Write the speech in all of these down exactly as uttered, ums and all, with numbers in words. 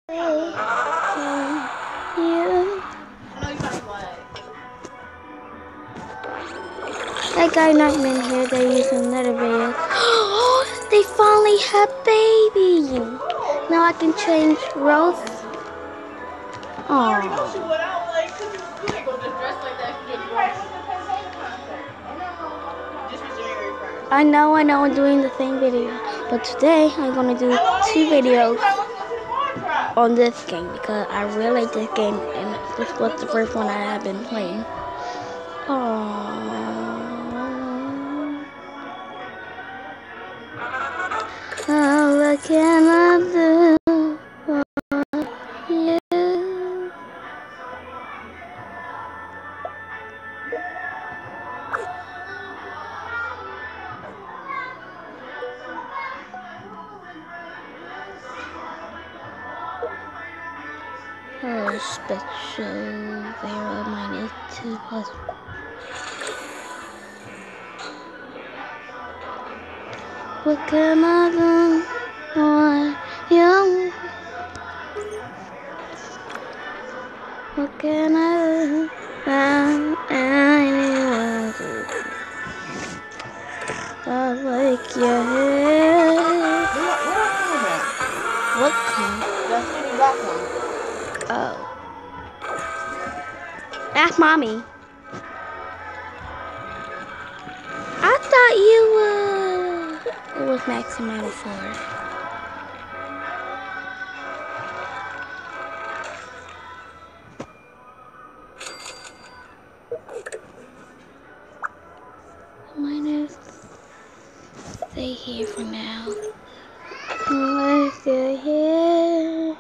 That guy not been here. They use another video. They finally have baby. Now I can change Rose. Oh. I know, I know, I'm doing the same video, but today I'm gonna do two videos on this game because I really like this game, and this was the first one I have been playing. Aww. Oh, what can I do for you? Oh, special Vera minus two plus. What can I do for you? What can I do for anyone? I like your hair. What color? That skinny black one. Oh. That's mommy. I thought you were. It was Maximum four. Minus. Stay here for now. Let's stay here.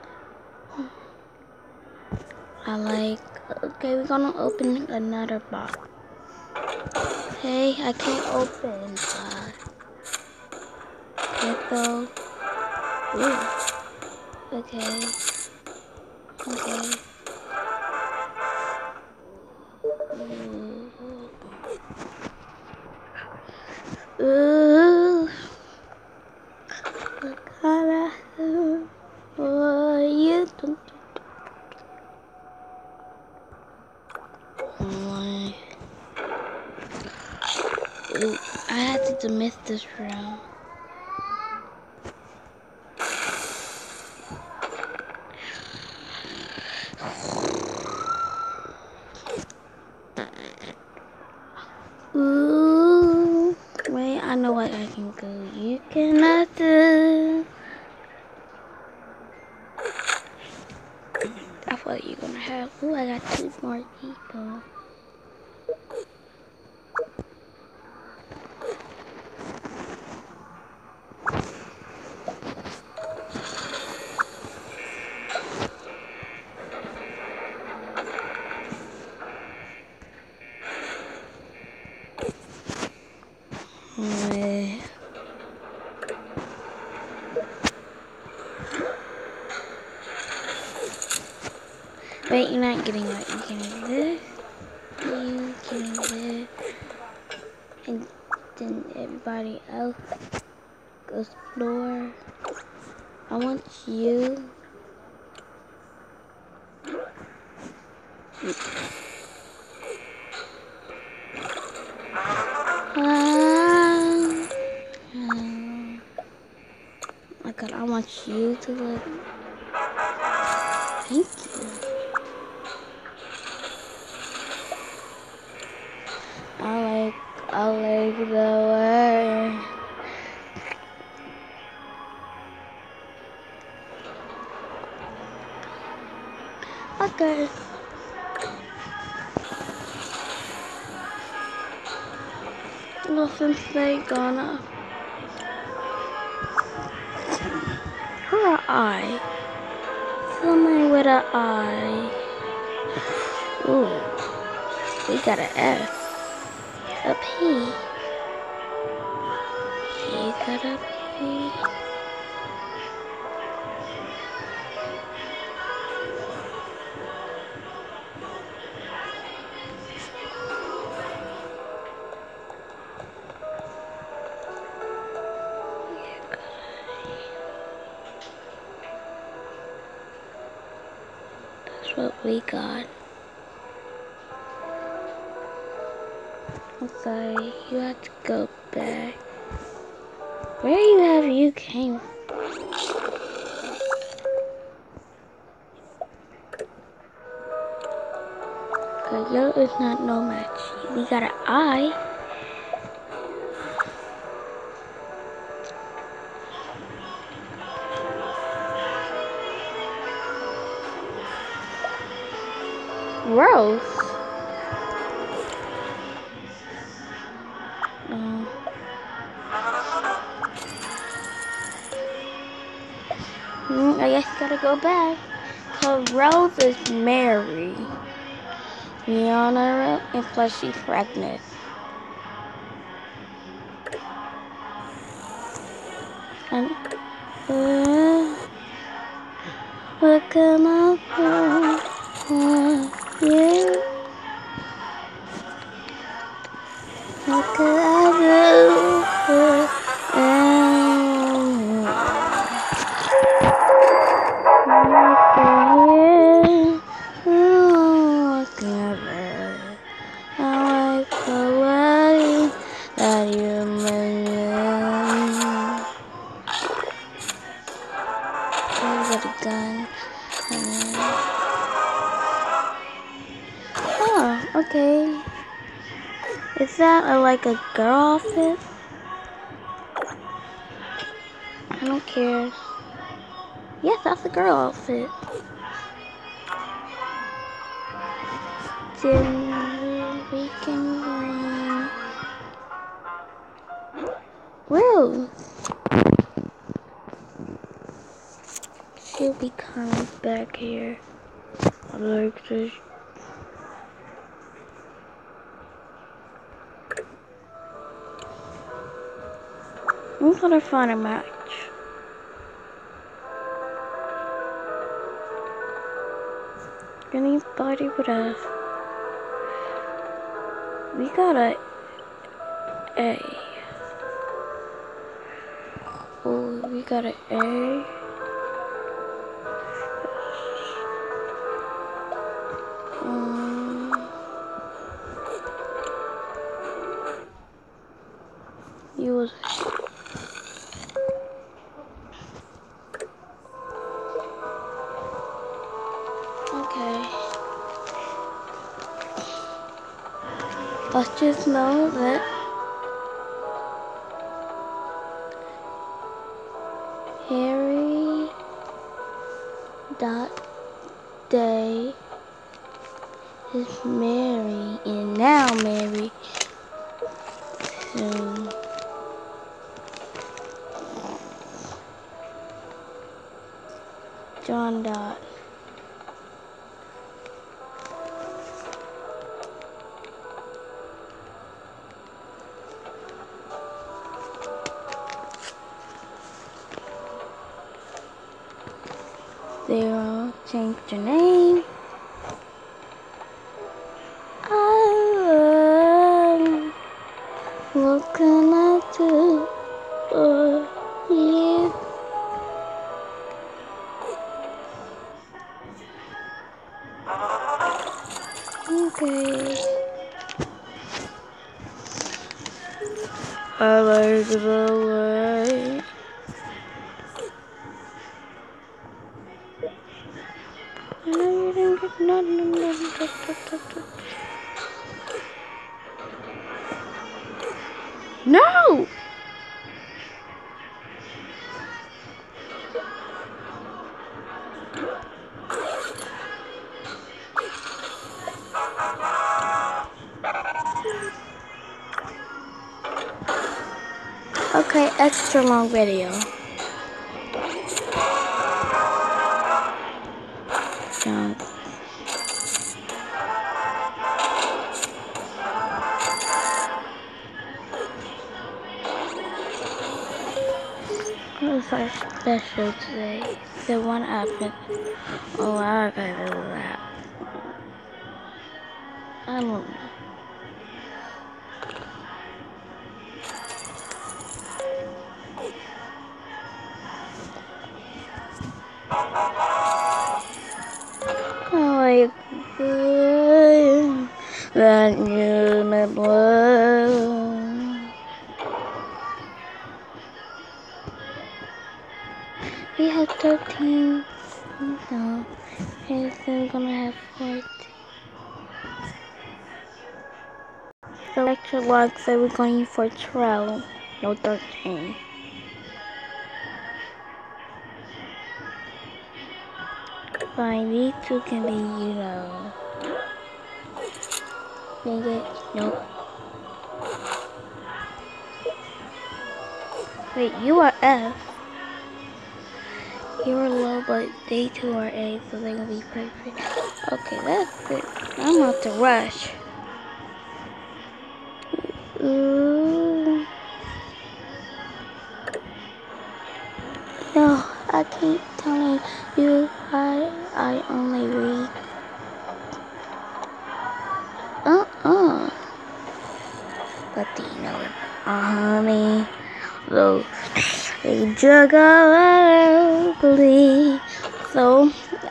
I like. Okay, we're gonna open another box. Hey, I can't open. Uh, Gecko. Ooh. Okay. Okay. Ooh. Ooh. What can I do for you? Ooh, I had to dismiss this round. Ooh, wait, I know what I can do. You cannot do. I thought you were gonna have. Ooh, I got two more people. Wait. Wait, you're not getting what you're getting this. You getting this. And then everybody else explore. I want you. Um, um, my God, I want you to look. Thank you. I like, I like the way. Okay. Well, since they gonna. Her or I? Somebody with an eye. Ooh. We got an S. A P. You got a P. what we got. I'm sorry, you have to go back. Where you have you came? Cause yellow is not no match. We got an eye. Rose. Um, mm, I guess you gotta go back. Cause Rose is Mary. Rihanna, and plus she's pregnant. And uh, what can I do for you? What could I do for you? Oh, never. I like the way that you move. With a gun. Oh, okay. Is that a, like a girl outfit? I don't care. Yes, that's a girl outfit. Then we can run. Rose. She'll be coming back here. I like this. I'm gonna find a match. Anybody with a... We got a A. Oh, we got an A. Um, you was... Okay. Let's just know that Harry dot Day is Mary, and now Mary to John Dot. Zero, change your name. Oh, what can I do for you? Okay. I like the way. I know you didn't get nothing. No! Okay, extra long video. Jump. What was our special today? The one happened. Oh, I gotta do that. I don't know. Oh, thirteen. No. And then I'm gonna have fourteen. The extra log said we're going for twelve. No, thirteen. Fine, these two can be, you know. Make it. Nope. Wait, you are F. You are low, but they two are A, so they're gonna be perfect. Okay, that's good. I'm about to rush. Ooh. No, I keep telling you I I only read. Uh-uh. Latino, uh, honey. So, a jug of ugly. So,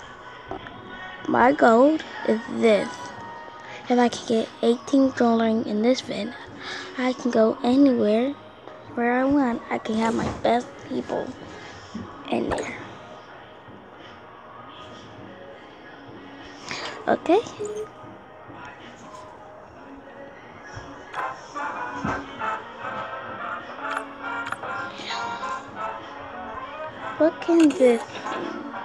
my goal is this. If I can get eighteen dollars in this vid, I can go anywhere where I want. I can have my best people in there. Okay? What can this do?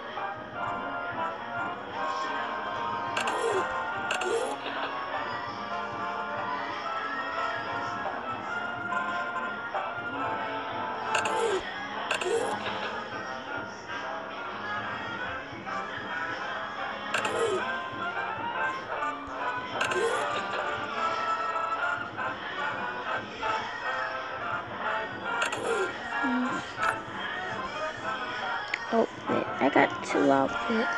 Oh, wait, I got two outfits.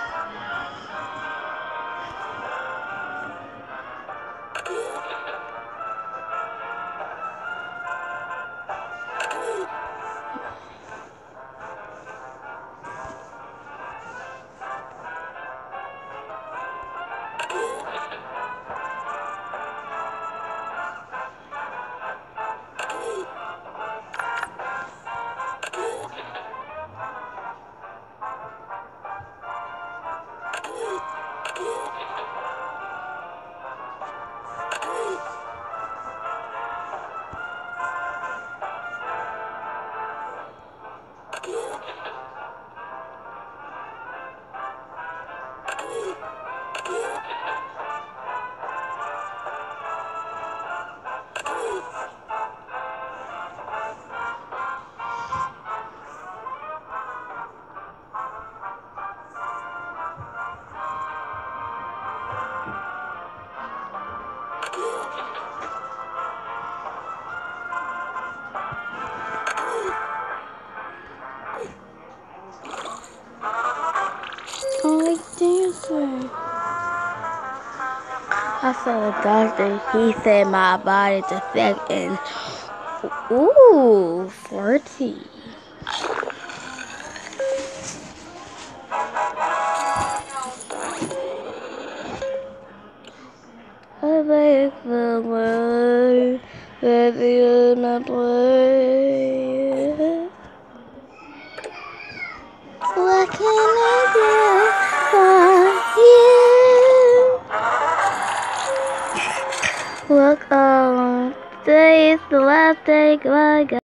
Oh, dancing. I saw a doctor. He said my body's affecting. Ooh, forty. I make the word, baby, in a play. What can I do for you? Look, um, today is the last day. Goodbye, guys.